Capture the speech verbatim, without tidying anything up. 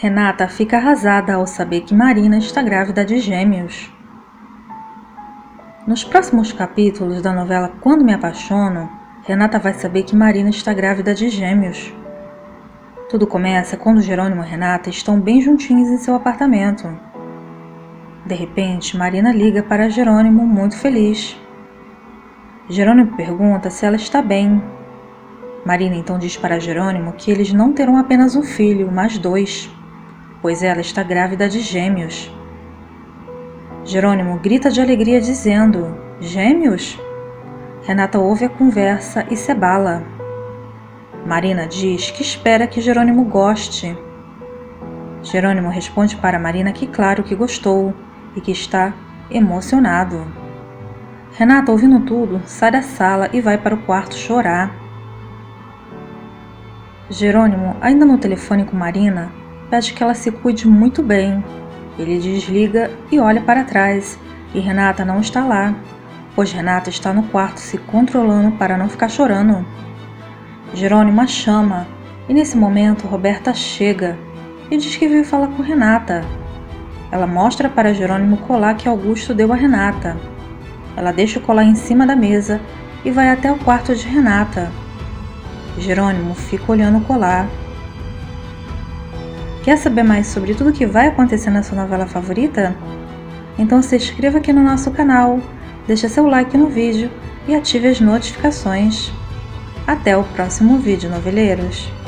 Renata fica arrasada ao saber que Marina está grávida de gêmeos. Nos próximos capítulos da novela Quando Me Apaixono, Renata vai saber que Marina está grávida de gêmeos. Tudo começa quando Jerônimo e Renata estão bem juntinhos em seu apartamento. De repente, Marina liga para Jerônimo muito feliz. Jerônimo pergunta se ela está bem. Marina então diz para Jerônimo que eles não terão apenas um filho, mas dois, pois ela está grávida de gêmeos. Jerônimo grita de alegria dizendo: "Gêmeos?" Renata ouve a conversa e se abala. Marina diz que espera que Jerônimo goste. Jerônimo responde para Marina que claro que gostou e que está emocionado. Renata, ouvindo tudo, sai da sala e vai para o quarto chorar. Jerônimo, ainda no telefone com Marina, pede que ela se cuide muito bem. Ele desliga e olha para trás, e Renata não está lá, pois Renata está no quarto se controlando para não ficar chorando. Jerônimo a chama, e nesse momento Roberta chega e diz que veio falar com Renata. Ela mostra para Jerônimo o colar que Augusto deu a Renata. Ela deixa o colar em cima da mesa e vai até o quarto de Renata. Jerônimo fica olhando o colar. Quer saber mais sobre tudo o que vai acontecer na sua novela favorita? Então se inscreva aqui no nosso canal, deixe seu like no vídeo e ative as notificações. Até o próximo vídeo, noveleiros!